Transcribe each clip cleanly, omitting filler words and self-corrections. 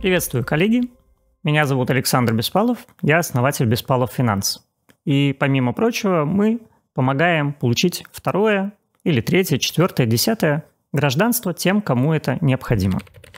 Приветствую, коллеги! Меня зовут Александр Беспалов, я основатель Беспалов Финанс. И, помимо прочего, мы помогаем получить второе или третье, четвертое, десятое гражданство тем, кому это необходимо.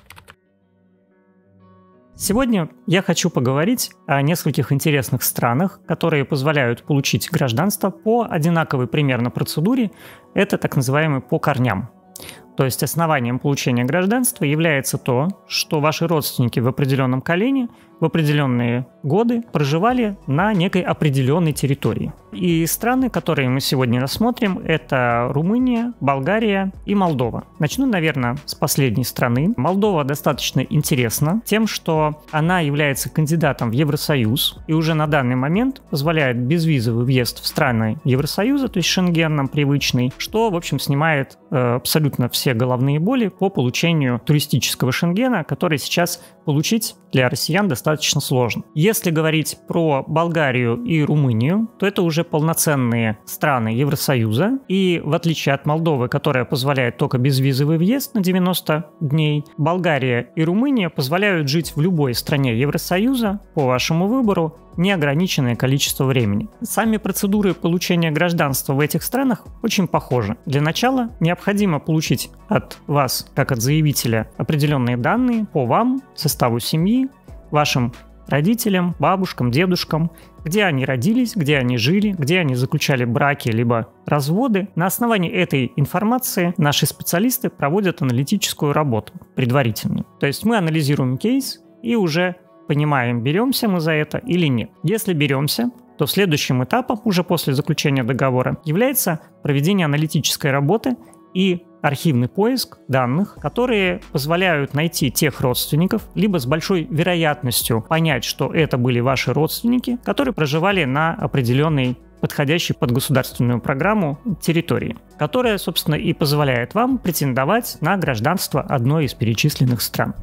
Сегодня я хочу поговорить о нескольких интересных странах, которые позволяют получить гражданство по одинаковой примерно процедуре. Это так называемый по корням. То есть основанием получения гражданства является то, что ваши родственники в определенном колене в определенные годы проживали на некой определенной территории. И страны, которые мы сегодня рассмотрим, это Румыния, Болгария и Молдова. Начну, наверное, с последней страны. Молдова достаточно интересна тем, что она является кандидатом в Евросоюз и уже на данный момент позволяет безвизовый въезд в страны Евросоюза, то есть Шенген нам привычный, что, в общем, снимает абсолютно все головные боли по получению туристического Шенгена, который сейчас получить для россиян достаточно сложно. Если говорить про Болгарию и Румынию, то это уже полноценные страны Евросоюза. И в отличие от Молдовы, которая позволяет только безвизовый въезд на 90 дней, Болгария и Румыния позволяют жить в любой стране Евросоюза по вашему выбору неограниченное количество времени. Сами процедуры получения гражданства в этих странах очень похожи. Для начала необходимо получить от вас, как от заявителя, определенные данные по вам, составу семьи, вашим родителям, бабушкам, дедушкам, где они родились, где они жили, где они заключали браки либо разводы. На основании этой информации наши специалисты проводят аналитическую работу предварительную. То есть мы анализируем кейс и уже понимаем, беремся мы за это или нет. Если беремся, то следующим этапом, уже после заключения договора, является проведение аналитической работы и архивный поиск данных, которые позволяют найти тех родственников, либо с большой вероятностью понять, что это были ваши родственники, которые проживали на определенной подходящей под государственную программу территории, которая, собственно, и позволяет вам претендовать на гражданство одной из перечисленных стран.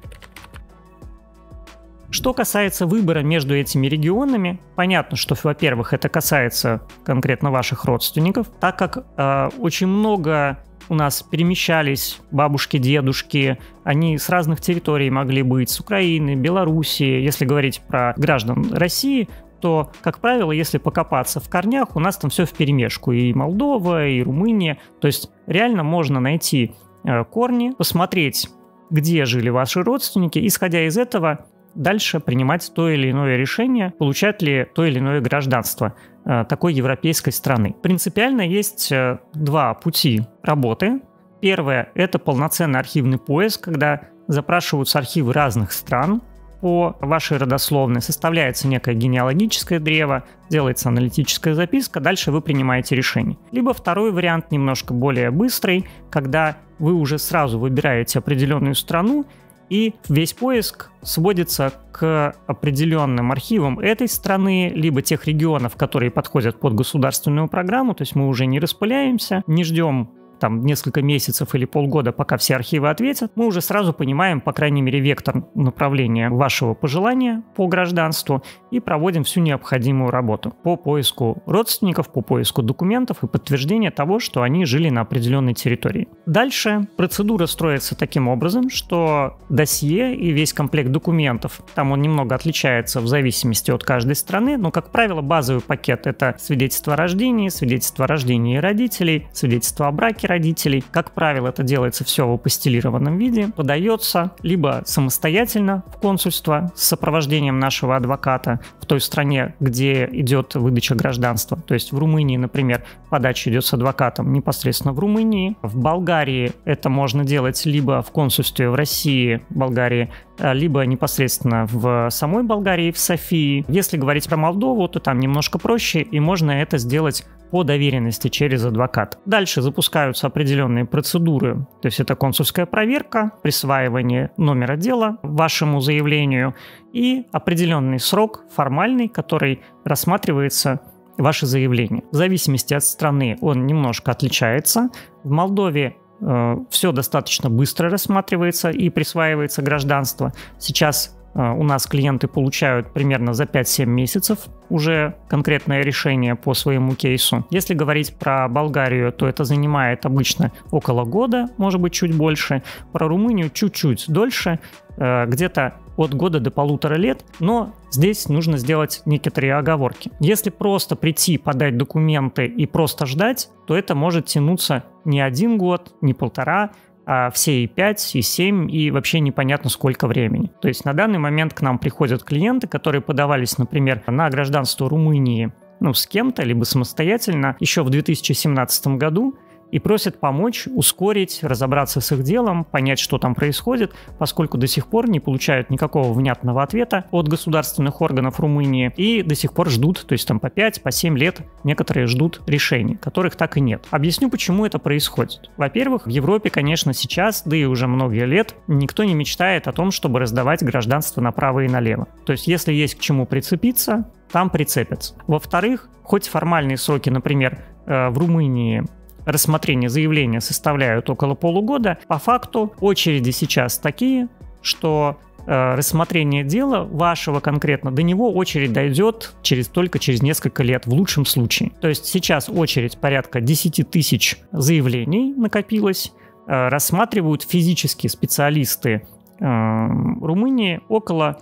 Что касается выбора между этими регионами, понятно, что, во-первых, это касается конкретно ваших родственников, так как очень много у нас перемещались бабушки, дедушки, они с разных территорий могли быть, с Украины, Белоруссии. Если говорить про граждан России, то, как правило, если покопаться в корнях, у нас там все вперемешку, и Молдова, и Румыния. То есть реально можно найти корни, посмотреть, где жили ваши родственники, исходя из этого дальше принимать то или иное решение, получать ли то или иное гражданство такой европейской страны. Принципиально есть два пути работы. Первое – это полноценный архивный поиск, когда запрашиваются архивы разных стран по вашей родословной, составляется некое генеалогическое древо, делается аналитическая записка, дальше вы принимаете решение. Либо второй вариант, немножко более быстрый, когда вы уже сразу выбираете определенную страну, и весь поиск сводится к определенным архивам этой страны, либо тех регионов, которые подходят под государственную программу, то есть мы уже не распыляемся, не ждем там несколько месяцев или полгода, пока все архивы ответят, мы уже сразу понимаем, по крайней мере, вектор направления вашего пожелания по гражданству и проводим всю необходимую работу по поиску родственников, по поиску документов и подтверждения того, что они жили на определенной территории. Дальше процедура строится таким образом, что досье и весь комплект документов, там он немного отличается в зависимости от каждой страны, но, как правило, базовый пакет — это свидетельство о рождении родителей, свидетельство о браке родителей. Как правило, это делается все в апостилированном виде, подается либо самостоятельно в консульство с сопровождением нашего адвоката в той стране, где идет выдача гражданства. То есть в Румынии, например, подача идет с адвокатом непосредственно в Румынии. В Болгарии это можно делать либо в консульстве в России, Болгарии, либо непосредственно в самой Болгарии, в Софии. Если говорить про Молдову, то там немножко проще, и можно это сделать по доверенности через адвоката. Дальше запускаются определенные процедуры, то есть это консульская проверка, присваивание номера дела вашему заявлению и определенный срок формальный, который рассматривается ваше заявление. В зависимости от страны он немножко отличается. В Молдове все достаточно быстро рассматривается и присваивается гражданство. Сейчас у нас клиенты получают примерно за 5-7 месяцев уже конкретное решение по своему кейсу. Если говорить про Болгарию, то это занимает обычно около года, может быть, чуть больше. Про Румынию чуть-чуть дольше, где-то от года до 1,5 лет, но здесь нужно сделать некоторые оговорки. Если просто прийти, подать документы и просто ждать, то это может тянуться не 1 год, не 1,5, а все и 5, и 7, и вообще непонятно сколько времени. То есть на данный момент к нам приходят клиенты, которые подавались, например, на гражданство Румынии, с кем-то, либо самостоятельно, еще в 2017 году, и просят помочь, ускорить, разобраться с их делом, понять, что там происходит, поскольку до сих пор не получают никакого внятного ответа от государственных органов Румынии и до сих пор ждут, то есть там по 5, по 7 лет некоторые ждут решений, которых так и нет. Объясню, почему это происходит. Во-первых, в Европе, конечно, сейчас, да и уже много лет, никто не мечтает о том, чтобы раздавать гражданство направо и налево. То есть если есть к чему прицепиться, там прицепятся. Во-вторых, хоть формальные сроки, например, в Румынии рассмотрение заявления составляют около полугода, по факту очереди сейчас такие, что рассмотрение дела вашего конкретно, до него очередь дойдет только через несколько лет, в лучшем случае. То есть сейчас очередь порядка 10 тысяч заявлений накопилось, рассматривают физические специалисты Румынии около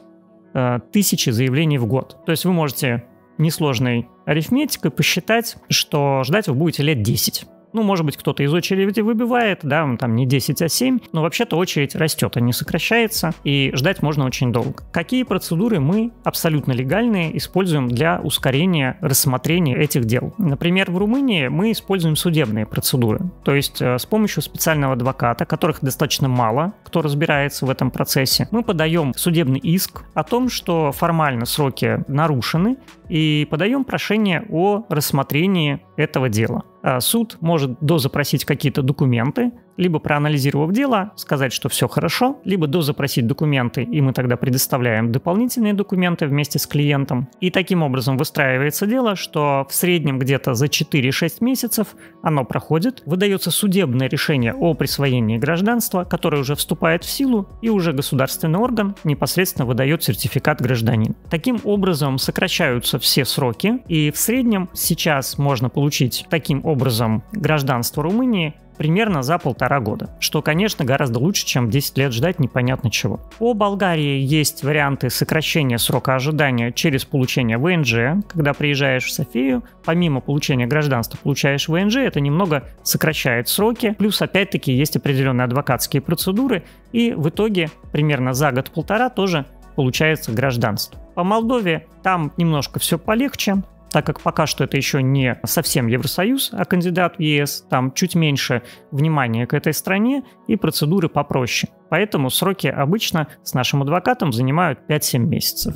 1000 заявлений в год. То есть вы можете несложной арифметикой посчитать, что ждать вы будете лет 10. Может быть, кто-то из очереди выбивает, да, там не 10, а 7, но вообще-то очередь растет, а не сокращается, и ждать можно очень долго. Какие процедуры мы, абсолютно легальные, используем для ускорения рассмотрения этих дел? Например, в Румынии мы используем судебные процедуры, то есть с помощью специального адвоката, которых достаточно мало, кто разбирается в этом процессе, мы подаем судебный иск о том, что формально сроки нарушены, и подаем прошение о рассмотрении этого дела. Суд может дозапросить какие-то документы, либо проанализировав дело, сказать, что все хорошо, либо дозапросить документы, и мы тогда предоставляем дополнительные документы вместе с клиентом. И таким образом выстраивается дело, что в среднем где-то за 4-6 месяцев оно проходит, выдается судебное решение о присвоении гражданства, которое уже вступает в силу, и уже государственный орган непосредственно выдает сертификат гражданина. Таким образом сокращаются все сроки, и в среднем сейчас можно получить таким образом гражданство Румынии примерно за 1,5 года, что, конечно, гораздо лучше, чем 10 лет ждать непонятно чего. По Болгарии есть варианты сокращения срока ожидания через получение ВНЖ. Когда приезжаешь в Софию, помимо получения гражданства получаешь ВНЖ, это немного сокращает сроки. Плюс, опять-таки, есть определенные адвокатские процедуры, и в итоге примерно за 1,5 тоже получается гражданство. По Молдове там немножко все полегче, так как пока что это еще не совсем Евросоюз, а кандидат в ЕС, там чуть меньше внимания к этой стране и процедуры попроще. Поэтому сроки обычно с нашим адвокатом занимают 5-7 месяцев.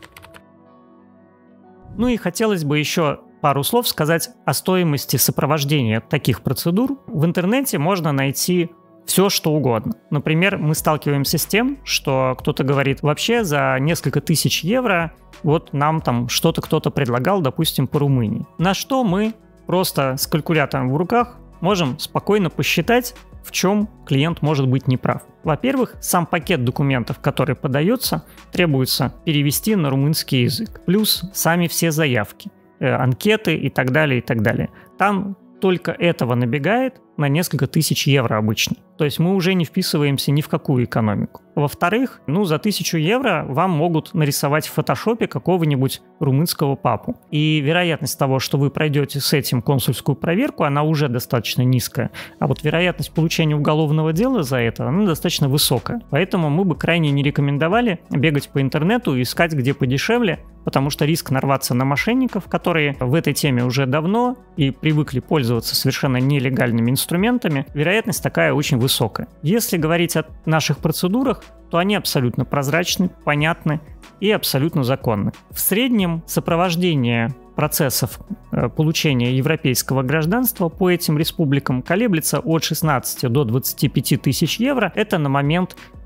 И хотелось бы еще пару слов сказать о стоимости сопровождения таких процедур. В интернете можно найти все, что угодно. Например, мы сталкиваемся с тем, что кто-то говорит, вообще за несколько тысяч евро вот нам там что-то кто-то предлагал, допустим, по Румынии. На что мы просто с калькулятором в руках можем спокойно посчитать, в чем клиент может быть неправ. Во-первых, сам пакет документов, который подается, требуется перевести на румынский язык. Плюс сами все заявки, анкеты и так далее, и так далее. Там только этого набегает на несколько тысяч евро обычно. То есть мы уже не вписываемся ни в какую экономику. Во-вторых, за 1000 евро вам могут нарисовать в фотошопе какого-нибудь румынского папу. И вероятность того, что вы пройдете с этим консульскую проверку, она уже достаточно низкая. А вот вероятность получения уголовного дела за это, она достаточно высокая. Поэтому мы бы крайне не рекомендовали бегать по интернету и искать где подешевле, потому что риск нарваться на мошенников, которые в этой теме уже давно и привыкли пользоваться совершенно нелегальными инструментами, вероятность такая очень высокая. Если говорить о наших процедурах, то они абсолютно прозрачны, понятны и абсолютно законны. В среднем сопровождение процессов получения европейского гражданства по этим республикам колеблется от 16 до 25 тысяч евро. Это на момент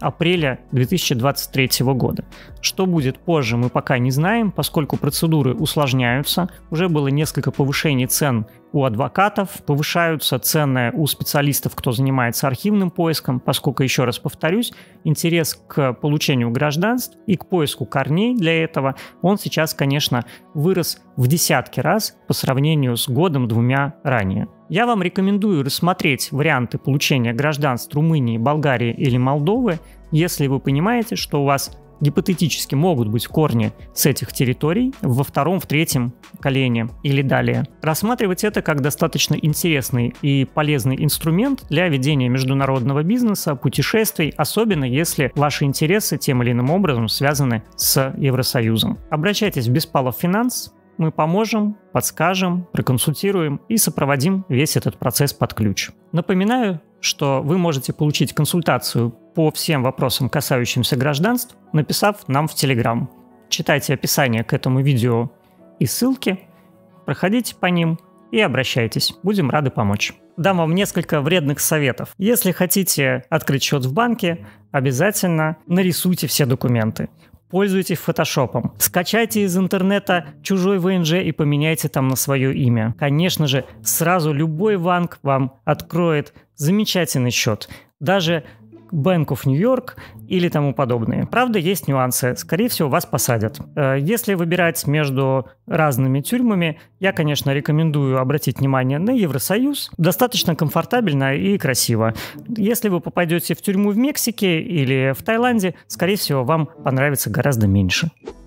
апреля 2023 года. Что будет позже, мы пока не знаем, поскольку процедуры усложняются. Уже было несколько повышений цен у адвокатов, повышаются цены у специалистов, кто занимается архивным поиском, поскольку, еще раз повторюсь, интерес к получению гражданств и к поиску корней для этого, он сейчас, конечно, вырос в десятки раз по сравнению с годом-двумя ранее. Я вам рекомендую рассмотреть варианты получения гражданств Румынии, Болгарии или Молдовы, если вы понимаете, что у вас гипотетически могут быть корни с этих территорий во втором, в третьем колене или далее. Рассматривать это как достаточно интересный и полезный инструмент для ведения международного бизнеса, путешествий, особенно если ваши интересы тем или иным образом связаны с Евросоюзом. Обращайтесь в Беспалов Финанс, мы поможем, подскажем, проконсультируем и сопроводим весь этот процесс под ключ. Напоминаю, что вы можете получить консультацию по всем вопросам, касающимся гражданств, написав нам в Telegram. Читайте описание к этому видео и ссылки, проходите по ним и обращайтесь. Будем рады помочь. Дам вам несколько вредных советов. Если хотите открыть счет в банке, обязательно нарисуйте все документы. Пользуйтесь фотошопом. Скачайте из интернета чужой ВНЖ и поменяйте там на свое имя. Конечно же, сразу любой банк вам откроет замечательный счет. Даже Bank of New York или тому подобные. Правда, есть нюансы. Скорее всего, вас посадят. Если выбирать между разными тюрьмами, я, конечно, рекомендую обратить внимание на Евросоюз. Достаточно комфортабельно и красиво. Если вы попадете в тюрьму в Мексике или в Таиланде, скорее всего, вам понравится гораздо меньше.